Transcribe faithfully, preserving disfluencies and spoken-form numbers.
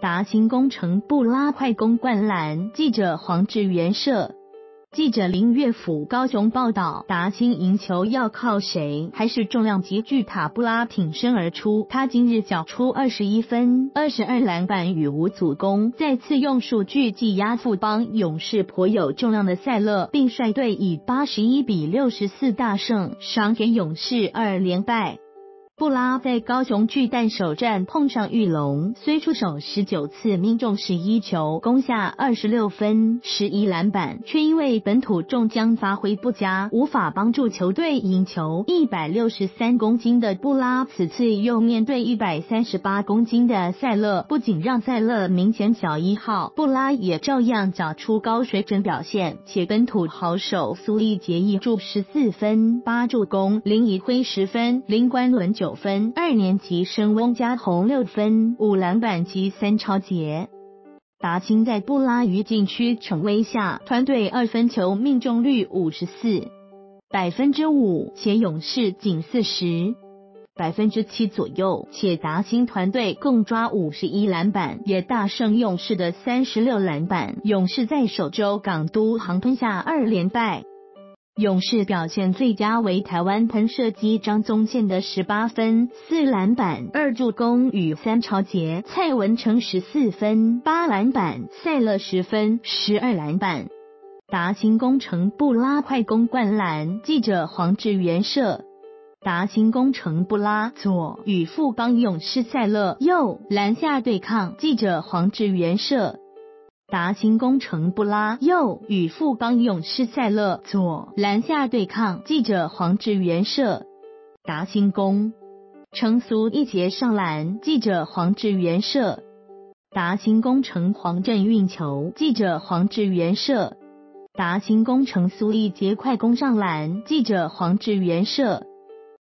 达兴工程布拉快攻灌篮，记者黄志源摄。记者林月甫高雄报道，达兴赢球要靠谁？还是重量级巨塔布拉挺身而出。他今日缴出二十一分、二十二篮板与五组攻，再次用数据技压富邦勇士颇有重量的赛勒，并率队以八十一比六十四大胜，赏给勇士二连败。布拉在高雄巨蛋首战碰上裕隆，虽出手十九次命中十一球，攻下二十六分、十一篮板，却因为本土中将发挥不佳，无法帮助球队赢球。一百六十三公斤的布拉此次又面对一百三十八公斤的赛勒，不仅让赛勒明显小一号，布拉也照样缴出高水准表现，且本土好手苏力杰一助十四分、八助攻，林怡辉十分，林冠伦九分，二年级生翁家宏六分、五篮板及三抄截。达兴在布拉于禁区逞威下，团队二分球命中率五十四百分之五，且勇士仅四十百分之七左右，且达兴团队共抓五十一篮板，也大胜勇士的三十六篮板。勇士在首周港都航吞下二连败。勇士表现最佳为台湾喷射机张宗宪的十八分、四篮板、二助攻与三抄截，蔡文成十四分、八篮板，赛勒十分、十二篮板。达兴工程布拉快攻灌篮，记者黄志源摄。达兴工程布拉左与富邦勇士赛勒右篮下对抗，记者黄志源摄。达兴工程布拉右与富邦勇士赛勒左篮下对抗，记者黄志源摄。达兴攻程苏一节上篮，记者黄志源摄。达兴工程黄振运球，记者黄志源摄。达兴工程苏一节快攻上篮，记者黄志源摄。